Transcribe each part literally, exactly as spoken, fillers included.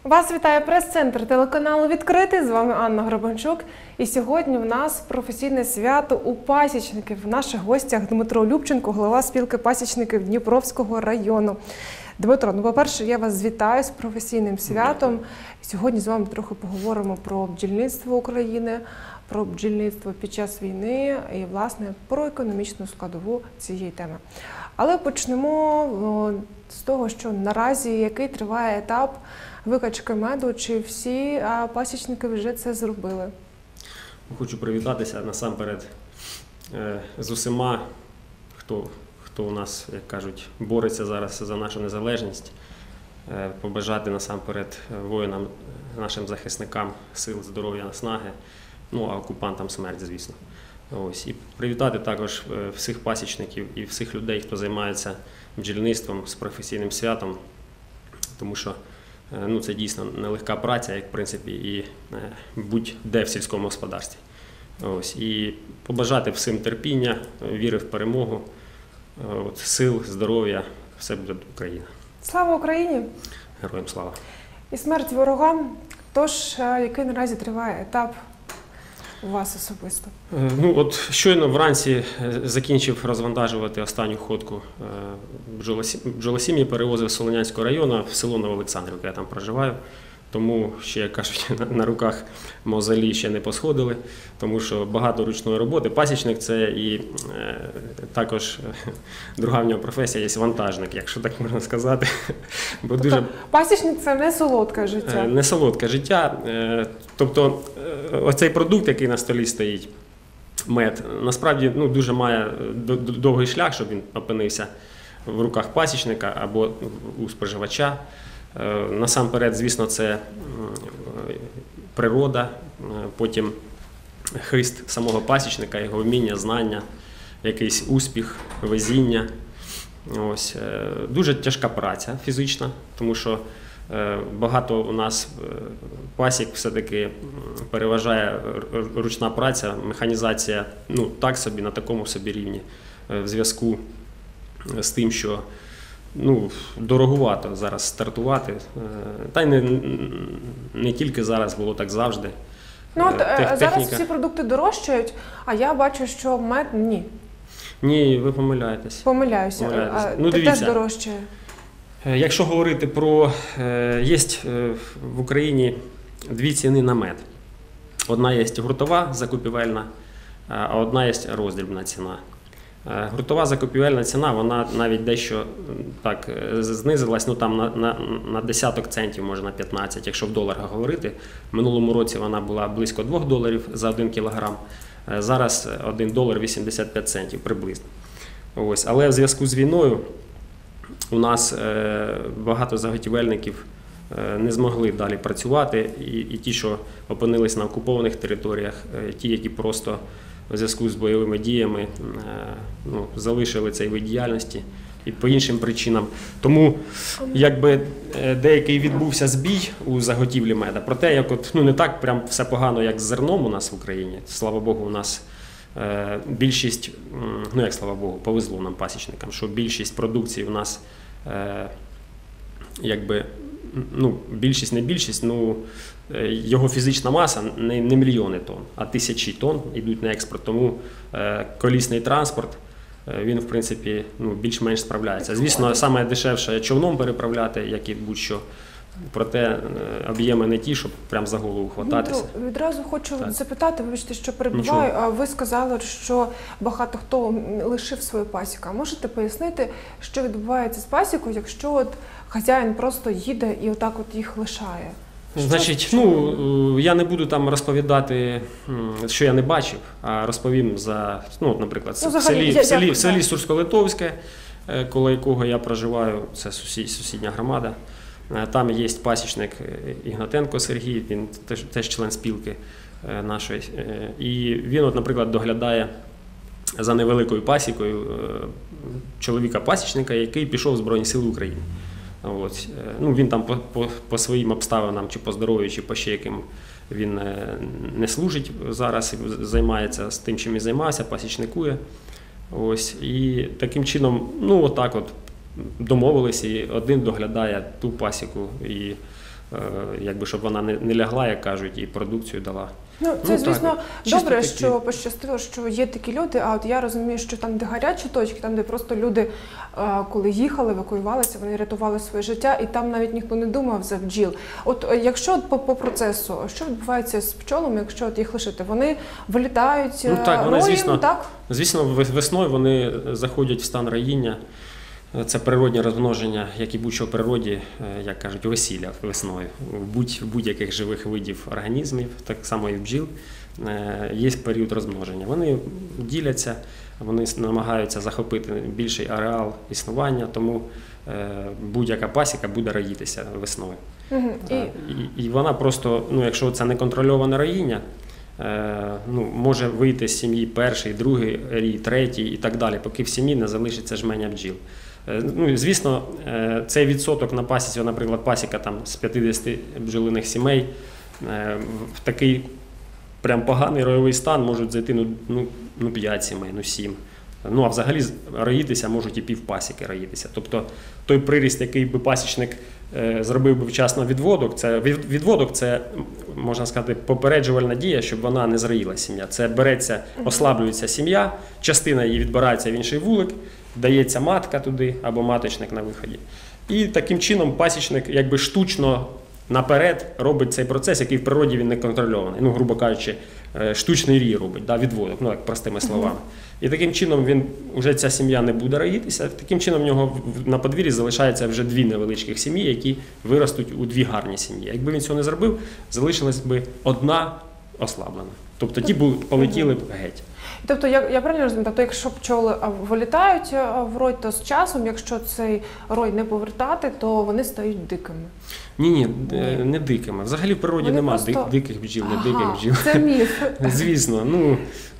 Вас вітає прес-центр телеканалу «Відкритий». З вами Анна Грабанчук. І сьогодні в нас професійне свято у пасічників. В наших гостях Дмитро Любченко, голова спілки пасічників Дніпровського району. Дмитро, ну, по-перше, я вас вітаю з професійним святом. Сьогодні з вами трохи поговоримо про бджільництво України, про бджільництво під час війни і, власне, про економічну складову цієї теми. Але почнемо з того, що наразі який триває етап викачки меду, чи всі пасічники вже це зробили? Хочу привітатися насамперед з усіма, хто, хто у нас, як кажуть, бореться зараз за нашу незалежність. Побажати насамперед воїнам, нашим захисникам сил, здоров'я, наснаги, ну а окупантам смерть, звісно. Ось. І привітати також всіх пасічників і всіх людей, хто займається бджільництвом, з професійним святом, тому що ну, це дійсно нелегка праця, як в принципі і будь-де в сільському господарстві. Ось. І побажати всім терпіння, віри в перемогу, от, сил, здоров'я, все буде Україна. Слава Україні! Героям слава! І смерть ворогам. Тож, який наразі триває етап у вас особисто? Ну, от щойно вранці закінчив розвантажувати останню ходку бджолосім'ї, перевозив з Солонянського району в село Новоолександрівка, я там проживаю. Тому ще, як кажуть, на руках мозолі ще не посходили, тому що багато ручної роботи. Пасічник – це і е, також друга в нього професія є вантажник, якщо так можна сказати. Бо тобто дуже... пасічник – це не солодке життя? Не солодке життя. Е, тобто оцей продукт, який на столі стоїть, мед, насправді ну, дуже має довгий шлях, щоб він опинився в руках пасічника або у споживача. Насамперед, звісно, це природа, потім хист самого пасічника, його вміння, знання, якийсь успіх, везіння. Ось. Дуже тяжка праця фізична, тому що багато у нас пасік все-таки переважає ручна праця, механізація ну, так собі, на такому собі рівні, в зв'язку з тим, що ну, дорогувато зараз стартувати. Та й не, не тільки зараз, було так завжди. Ну, от, Техніка... Зараз всі продукти дорожчають, а я бачу, що мед – ні. Ні, ви помиляєтесь. Помиляюся. Помиляєтесь. А ну, ти дивіться, теж дорожчає? Якщо говорити про… Є в Україні дві ціни на мед. Одна є гуртова, закупівельна, а одна є роздрібна ціна. Гуртова закупівельна ціна, вона навіть дещо так знизилась, ну там на, на, на десяток центів, може на п'ятнадцять, якщо в доларах говорити. В минулому році вона була близько двох доларів за один кілограм, зараз один долар вісімдесят п'ять центів приблизно. Ось. Але в зв'язку з війною у нас е, багато заготівельників е, не змогли далі працювати, і, і ті, що опинились на окупованих територіях, е, ті, які просто у зв'язку з бойовими діями ну, залишили цей вид діяльності і по іншим причинам. Тому якби деякий відбувся збій у заготівлі меда. Проте, як от, ну, не так прям все погано, як з зерном у нас в Україні. Слава Богу, у нас е, більшість, ну як слава Богу, повезло нам пасічникам, що більшість продукції у нас е, якби, ну, більшість, не більшість, ну, його фізична маса не, не мільйони тонн, а тисячі тонн йдуть на експорт, тому е, колісний транспорт, е, він, в принципі, ну, більш-менш справляється. Звісно, саме дешевше човном переправляти, як і будь-що, проте е, об'єми не ті, щоб прям за голову хвататися. Дмитро, відразу хочу так. запитати, вибачте, що перебуваю, Нічого. А ви сказали, що багато хто лишив свою пасіку. А можете пояснити, що відбувається з пасікою, якщо от хазяїн просто їде і отак от їх лишає? Значить, ну, я не буду там розповідати, що я не бачив, а розповім за, ну, наприклад, ну, в селі, в селі, в селі Сурсько-Литовське, коло якого я проживаю, це сусід, сусідня громада. Там є пасічник Ігнатенко Сергій, він теж, теж член спілки нашої. І він, от, наприклад, доглядає за невеликою пасікою чоловіка-пасічника, який пішов в Збройні Сили України. От. Ну, він там по, по, по своїм обставинам, чи по здоров'ю, чи по ще яким він не служить зараз, займається з тим, чим і займався, пасічникує. Ось. І таким чином, ну, отак от домовились, і один доглядає ту пасіку, і якби, щоб вона не, не лягла, як кажуть, і продукцію дала. Ну, це, Ну, звісно, так, чисто добре, такі. що пощастило, що є такі люди, а от я розумію, що там, де гарячі точки, там, де просто люди, а, коли їхали, евакуювалися, вони рятували своє життя, і там навіть ніхто не думав за бджіл. От е, якщо от по, по процесу, що відбувається з пчолами, якщо от їх лишити? Вони вилітають Ну, так, вони, роєм, звісно, так? Звісно, весною вони заходять в стан роїння. Це природнє розмноження, як і будь-що в природі, як кажуть, весілля весною. В будь- в будь-яких живих видів організмів, так само і в бджіл, є період розмноження. Вони діляться, вони намагаються захопити більший ареал існування, тому будь-яка пасіка буде роїтися весною. Угу. І... І, і вона просто, ну, якщо це неконтрольоване роїння, ну, може вийти з сім'ї перший, другий рій, третій і так далі, поки в сім'ї не залишиться жменя бджіл. Ну, звісно, цей відсоток на пасіці, наприклад, пасіка там, з п'ятдесят бджолиних сімей, в такий прям поганий ройовий стан можуть зайти ну, ну, ну п'ять сімей, ну сім. Ну, а взагалі роїтися можуть і півпасіки роїтися. Тобто той приріст, який би пасічник е, зробив би вчасно відводок, це, від, відводок – це, можна сказати, попереджувальна дія, щоб вона не зроїла сім'я. Це береться, ослаблюється сім'я, частина її відбирається в інший вулик, дається матка туди або маточник на виході. І таким чином пасічник якби штучно наперед робить цей процес, який в природі він не контрольований. Ну, грубо кажучи, штучний рій робить, да, відводок, ну, як простими словами. І таким чином він, вже ця сім'я не буде роїтися, таким чином в нього на подвір'ї залишається вже дві невеличких сім'ї, які виростуть у дві гарні сім'ї. Якби він цього не зробив, залишилась би одна ослаблена. Тобто ті були, полетіли б геть. Тобто, я, я правильно розумію, тобто, якщо пчоли а, вилітають а, в рой, то з часом, якщо цей рой не повертати, то вони стають дикими? Ні-ні, не дикими. Взагалі в природі Вони немає просто... диких бджіл, не Ага, диких бджіл. Це міф. Звісно. Ну,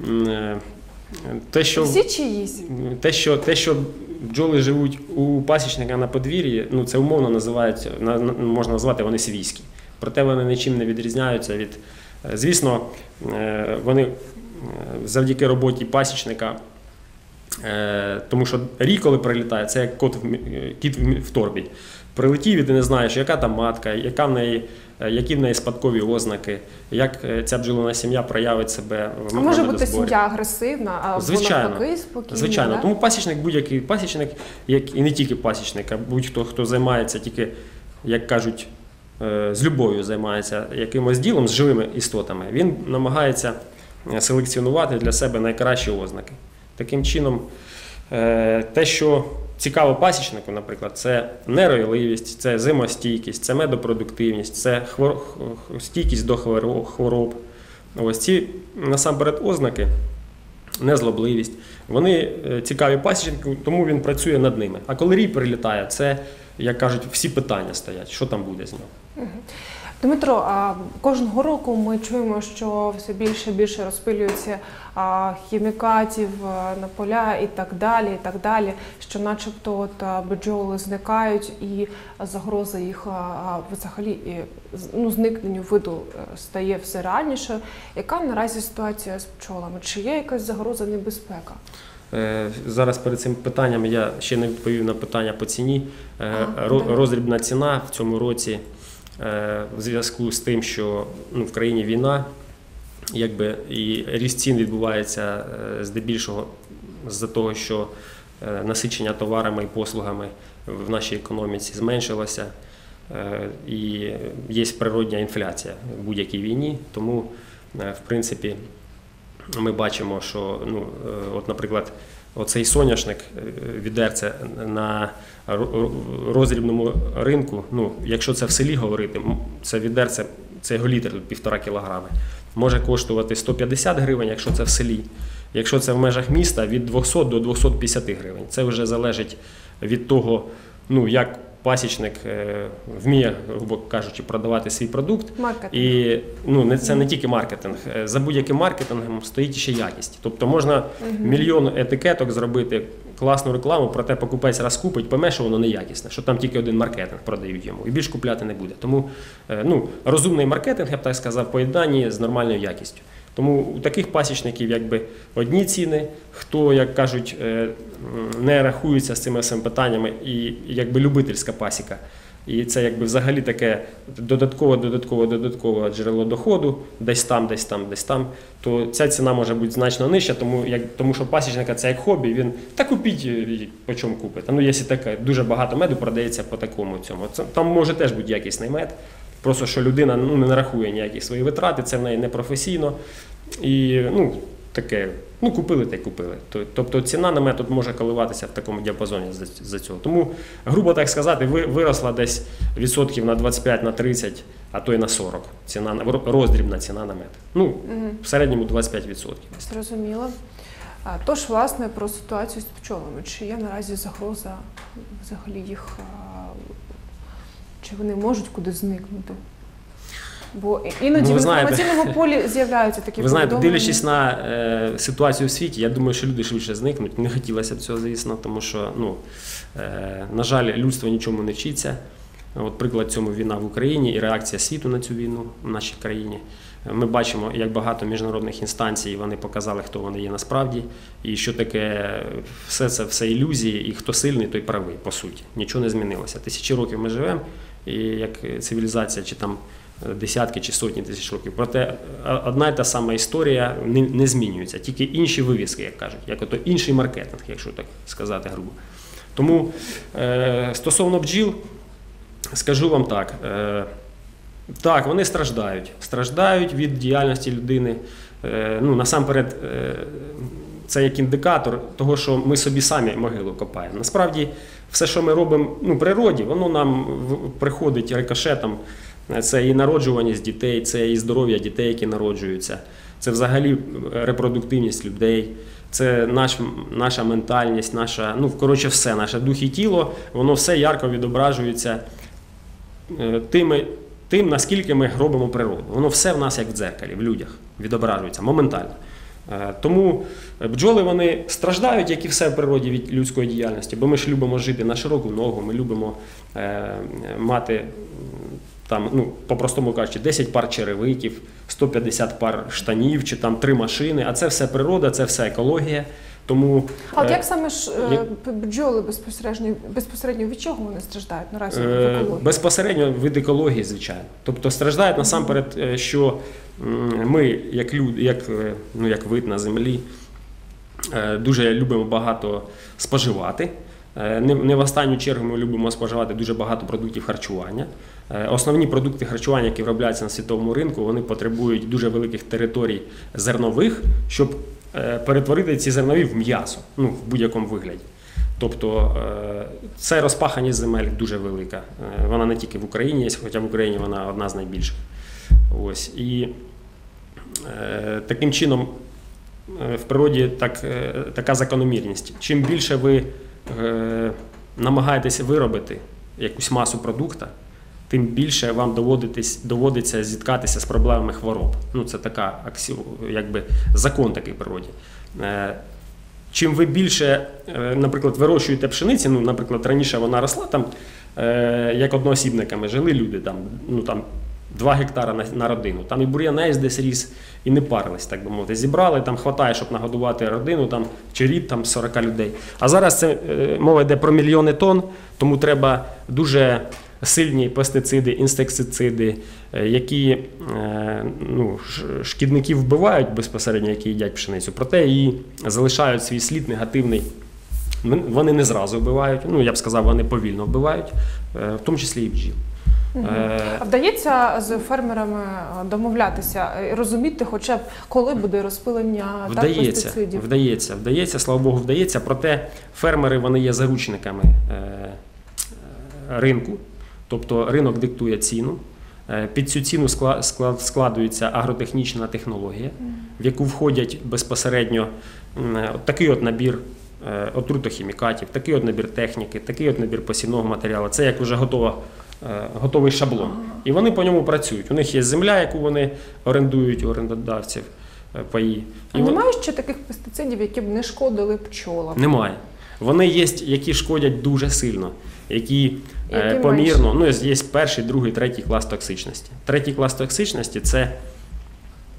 те, що, Всі чиїсь? те, що, те, що бджоли живуть у пасічника на подвір'ї, ну, це умовно називають, можна назвати, вони свійські. Проте вони нічим не відрізняються від... Звісно, вони завдяки роботі пасічника, тому що рій, коли прилітає, це як кот, кіт в торбі. Прилетів і ти не знаєш, яка там матка, яка в неї, які в неї спадкові ознаки, як ця бджолина сім'я проявить себе в медозборі. А може бути сім'я агресивна, а звичайно, навпаки спокійна? Звичайно. Да? Тому пасічник, будь-який пасічник, як, і не тільки пасічник, а будь-хто, хто займається тільки, як кажуть, з любов'ю займається якимось ділом, з живими істотами, він намагається селекціонувати для себе найкращі ознаки. Таким чином, те, що цікаво пасічнику, наприклад, це неройливість, це зимостійкість, це медопродуктивність, це хвор... стійкість до хвороб. Ось ці, насамперед, ознаки, незлобливість, вони цікаві пасічнику, тому він працює над ними. А коли рій прилітає, це, як кажуть, всі питання стоять, що там буде з нього. Дмитро, а кожного року ми чуємо, що все більше і більше розпилюється а, хімікатів а, на поля і так далі, і так далі, що начебто от, а, бджоли зникають і загроза їх а, взагалі і, ну, зникненню виду стає все реальніше. Яка наразі ситуація з пчолами? Чи є якась загроза, небезпека? Зараз перед цим питанням я ще не відповів на питання по ціні. А, Роздрібна ціна в цьому році в зв'язку з тим, що, ну, в країні війна, якби, і ріст цін відбувається здебільшого з-за того, що насичення товарами і послугами в нашій економіці зменшилося, і є природня інфляція в будь-якій війні, тому, в принципі, ми бачимо, що, ну, от, наприклад, оцей соняшник, відерце на роздрібному ринку, ну, якщо це в селі говорити, це відерце, це його літр, тут півтора кілограми, може коштувати сто п'ятдесят гривень, якщо це в селі. Якщо це в межах міста, від двохсот до двохсот п'ятдесят гривень. Це вже залежить від того, ну, як пасічник вміє, грубо кажучи, продавати свій продукт. Маркетинг. І, ну, це не тільки маркетинг. За будь-яким маркетингом стоїть ще якість. Тобто можна угу. мільйон етикеток зробити, класну рекламу, проте покупець раз купить, пойме, що воно неякісне, що там тільки один маркетинг продають йому, і більш купляти не буде. Тому, ну, розумний маркетинг, я б так сказав, в поєднанні з нормальною якістю. Тому у таких пасічників якби одні ціни, хто, як кажуть, не рахується з цими всіми питаннями, і якби любительська пасіка, і це якби взагалі таке додаткове, додаткове, додаткове джерело доходу, десь там, десь там, десь там, то ця ціна може бути значно нижча, тому, як, тому що пасічника це як хобі, він та купіть, по чому купити. Ну, якщо таке, дуже багато меду продається по такому цьому. Це, там може теж бути якісний мед, просто що людина ну, не нарахує ніякі свої витрати, це в неї непрофесійно. І, ну, таке, ну купили та й купили. Тобто ціна на мед тут може коливатися в такому діапазоні за цього. Тому, грубо так сказати, виросла десь відсотків на двадцять п'ять, на тридцять, а то й на сорок. Ціна, роздрібна ціна на мед. Ну, угу. В середньому двадцять п'ять відсотків. Зрозуміло. Тож, власне, про ситуацію з пчолами. Чи є наразі загроза взагалі їх, чи вони можуть куди зникнути? Бо іноді ну, в інформаційному полі з'являються такі ви знаєте, дивлячись на е, ситуацію в світі, я думаю, що люди швидше зникнуть. Не хотілося б цього, звісно, тому що, ну, е, на жаль, людство нічому не вчиться. От приклад цьому війна в Україні і реакція світу на цю війну в нашій країні. Ми бачимо, як багато міжнародних інстанцій, вони показали, хто вони є насправді, і що таке все це, все ілюзії, і хто сильний, той правий, по суті. Нічого не змінилося. Тисячі років ми живемо, і як цивілізація, чи там десятки чи сотні тисяч років. Проте одна і та сама історія не, не змінюється, тільки інші вивіски, як кажуть, як ото інший маркетинг, якщо так сказати грубо. Тому е, стосовно бджіл, скажу вам так, е, так, вони страждають, страждають від діяльності людини. Е, ну, насамперед, е, це як індикатор того, що ми собі самі могилу копаємо. Насправді, все, що ми робимо ну, природі, воно нам приходить рикошетом. Це і народжуваність дітей, це і здоров'я дітей, які народжуються, це взагалі репродуктивність людей, це наш, наша ментальність, наша, ну, коротше, все, наше дух і тіло, воно все ярко відображується тими, тим, наскільки ми робимо природу. Воно все в нас, як в дзеркалі, в людях, відображується моментально. Тому бджоли, вони страждають, як і все в природі, від людської діяльності, бо ми ж любимо жити на широку ногу, ми любимо е, мати, там, ну, по-простому кажучи, десять пар черевиків, сто п'ятдесят пар штанів, чи там три машини, а це все природа, це все екологія. Тому, а от як саме ж як... бджоли безпосередньо, безпосередньо від чого вони страждають наразі в екології? Безпосередньо від екології, звичайно. Тобто страждають насамперед, що ми, як люди, як, ну, як вид на землі, дуже любимо багато споживати. Не, не в останню чергу ми любимо споживати дуже багато продуктів харчування. Основні продукти харчування, які виробляються на світовому ринку, вони потребують дуже великих територій зернових, щоб перетворити ці зернові в м'ясо, ну, в будь-якому вигляді. Тобто це розпаханість земель дуже велика. Вона не тільки в Україні є, хоча в Україні вона одна з найбільших. Ось. І е, таким чином в природі так, така закономірність. Чим більше ви е, намагаєтеся виробити якусь масу продукту, тим більше вам доводиться зіткатися з проблемами хвороб. Ну, це така аксіо, якби закон такий в природі. Чим ви більше, наприклад, вирощуєте пшениці, ну, наприклад, раніше вона росла там, як одноосібниками жили люди, там, ну, там, два гектара на, на родину. Там і бур'янець десь ріс, і не парились, так би мовити. Зібрали, там хватає, щоб нагодувати родину, там, чи рід там, сорок людей. А зараз це мова йде про мільйони тонн, тому треба дуже сильні пестициди, інсектициди, які ну, шкідників вбивають безпосередньо, які їдять пшеницю, проте і залишають свій слід негативний. Вони не зразу вбивають, ну, я б сказав, вони повільно вбивають, в тому числі і бджіл. Угу. А вдається з фермерами домовлятися, розуміти хоча б, коли буде розпилення вдається, так, пестицидів? Вдається, вдається, слава Богу, вдається, проте фермери, вони є заручниками ринку. Тобто ринок диктує ціну, під цю ціну складується агротехнічна технологія, в яку входять безпосередньо такий от набір отрутохімікатів, такий от набір техніки, такий от набір посівного матеріалу. Це як вже готова, готовий шаблон. І вони по ньому працюють. У них є земля, яку вони орендують у орендодавців, паї. А І немає вон... ще таких пестицидів, які б не шкодили пчолам? Немає. Вони є, які шкодять дуже сильно, які е, помірно, ну, є перший, другий, третій клас токсичності. Третій клас токсичності – це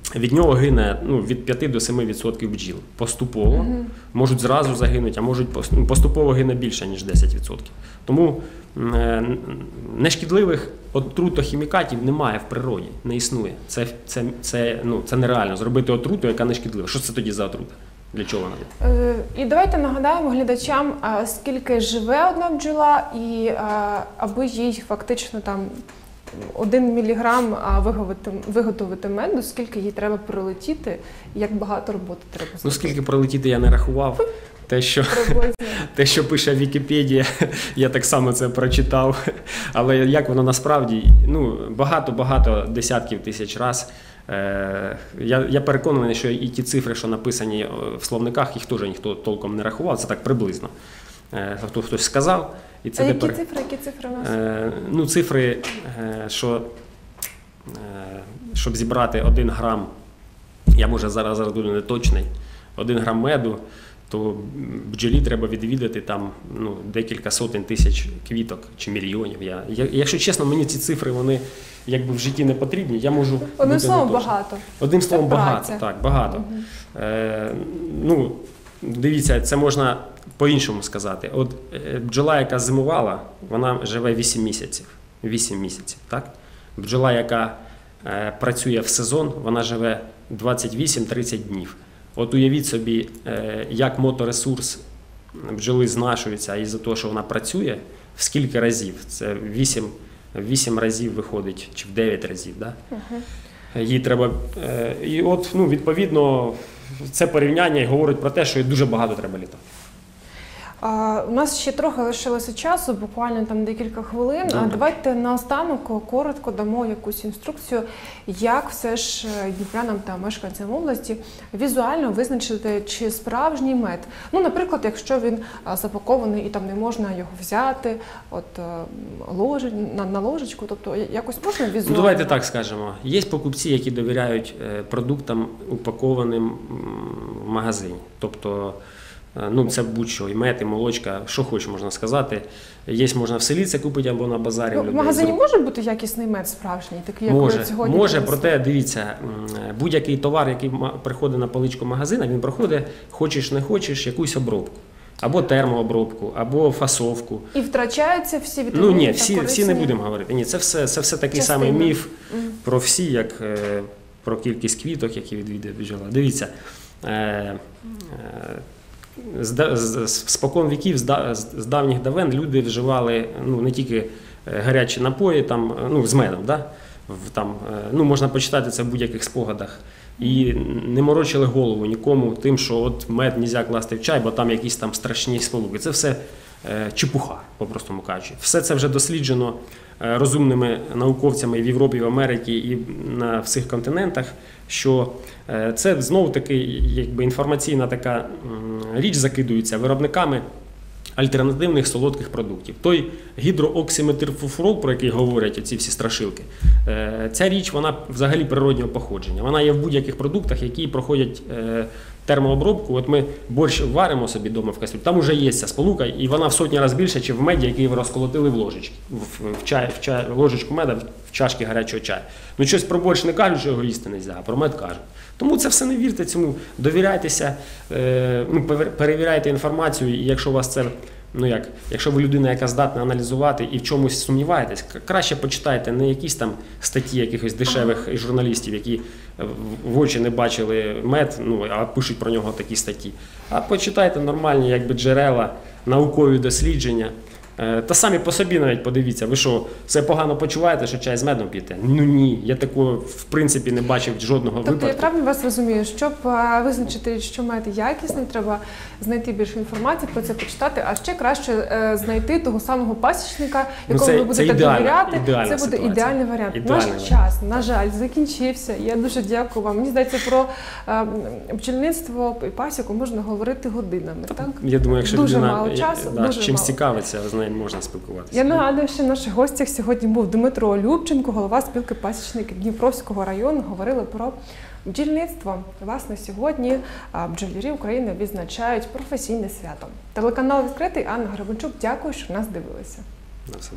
від нього гине ну, від п'яти до семи відсотків бджіл. Поступово. Мгм. Можуть Зразу загинуть, а можуть пос- ну, поступово гине більше, ніж десять відсотків. Тому е, нешкідливих отрутохімікатів немає в природі, не існує. Це, це, це, ну, це нереально зробити отруту, яка не шкідлива. Що це тоді за отрута? Для чого вона? Е, І давайте нагадаємо глядачам, а, скільки живе одна бджола, і а, аби їй фактично там один міліграм а, виготовити, виготовити меду, скільки їй треба прилетіти, і як багато роботи треба Ну, зробити. скільки пролетіти, я не рахував. Те, що, Приблизно. те, що пише Вікіпедія, я так само це прочитав. Але як воно насправді, ну, багато-багато десятків тисяч раз. Е, я, я переконаний, що і ті цифри, що написані в словниках, їх теж ніхто толком не рахував, це так приблизно. Е, хто хтось сказав. І це А які тепер, цифри, які цифри у нас? е, ну, цифри, е, що е, щоб зібрати один грам, я може зараз, зараз буду неточний, один грам меду, то бджолі треба відвідати там ну, декілька сотень тисяч квіток чи мільйонів. Я, я, якщо чесно, мені ці цифри вони якби в житті не потрібні. Я можу Одним бути словом, неточним. багато. Одним словом, Це багато. праця. Так, багато. Мгм. Е, ну, дивіться, це можна по-іншому сказати. От е, бджола, яка зимувала, вона живе вісім місяців. вісім місяців, так? Бджола, яка е, працює в сезон, вона живе двадцять вісім тридцять днів. От уявіть собі, е, як моторесурс бджоли знашується із-за того, що вона працює, в скільки разів. Це вісім, вісім разів виходить, чи в дев'ять разів. Да? Мгм. Їй треба. е, І от, ну, відповідно, це порівняння і говорить про те, що їй дуже багато треба літати. А, у нас ще трохи лишилося часу, буквально там декілька хвилин. А Добре. давайте наостанок коротко дамо якусь інструкцію, як все ж е, дніпрянам та мешканцям області візуально визначити, чи справжній мед. Ну, наприклад, якщо він а, запакований і там не можна його взяти, от е, ложи, на, на ложечку, тобто якось можна візуально? Ну, давайте так скажемо. Є покупці, які довіряють е, продуктам, упакованим м, в магазині. Тобто, е, ну, це будь-що, і мед, і молочка, що хоч можна сказати. Є, можна в селі це купити або на базарі. Ну, в в людей. магазині може бути якісний мед справжній, такий, як Може, ви сьогодні може, принесли? проте дивіться, м, будь-який товар, який ма- приходить на поличку магазина, він проходить, хочеш не хочеш, якусь обробку. Або термообробку, або фасовку. І втрачаються всі вітаміни Ну ні, та всі, корисні? всі не будемо говорити. Ні, це все, це все такий Частина. самий міф Мгм. про всі, як е, про кількість квіток, які відвідує бджола. Дивіться, е, е, з, да- з, з спокон віків, з, да- з, з давніх давен люди вживали ну, не тільки е, гарячі напої, там, е, ну, з медом, да? в, там, е, ну, можна почитати це в будь-яких спогадах. І не морочили голову нікому тим, що от мед нельзя класти в чай, бо там якісь там страшні сполуки. Це все е, чепуха, по-простому кажучи. Все це вже досліджено е, розумними науковцями в Європі, в Америці і на всіх континентах, що е, це знову-таки якби інформаційна така м, річ закидується виробниками альтернативних солодких продуктів. Той гідрооксиметилфурфурол, про який говорять оці всі страшилки, е, ця річ, вона взагалі природнього походження. Вона є в будь-яких продуктах, які проходять е, термообробку. От ми борщ варимо собі вдома в кастрюлі, там вже є ця сполука, і вона в сотні разів більше, ніж в меді, який ви розколотили в ложечки, в, в, чай, в чай, ложечку меда в чашки гарячого чаю. Ну, щось про борщ не кажуть, що його їсти не можна, а про мед кажуть. Тому це все не вірте цьому, довіряйтеся, е, ну, пере- перевіряйте інформацію, і якщо у вас це, ну як, якщо ви людина, яка здатна аналізувати і в чомусь сумніваєтесь, к- краще почитайте не якісь там статті якихось дешевих журналістів, які в- в очі не бачили мед, ну, а пишуть про нього такі статті, а почитайте нормальні якби, джерела, наукові дослідження. Е, Та самі по собі навіть подивіться, ви що, все погано почуваєте, що чай з медом п'єте? Ну ні, я такого в принципі не бачив жодного Тобто я випадку. правильно вас розумію, щоб е, визначити, що мед якісний, треба знайти більше інформації, про це почитати, а ще краще е, знайти того самого пасічника, Ну, якому це- ви це будете ідеальна- довіряти. ідеальна Це буде ситуація. ідеальний варіант. Ідеальний Наш варіант. час, на жаль, закінчився. Я дуже дякую вам. Мені здається, про е, бджільництво і пасіку можна говорити годинами. Так? Я думаю, якщо Дуже людина мало е, часу, да, дуже чимсь мало. цікавиться, з нею можна спілкуватися. Я нагадую, що в наших гостях сьогодні був Дмитро Любченко, голова спілки пасічників Дніпровського району. Говорили про бджільництво. Власне, сьогодні а, бджолярі України відзначають професійне свято. Телеканал «Відкритий», Анна Гребенчук. Дякую, що нас дивилися. На все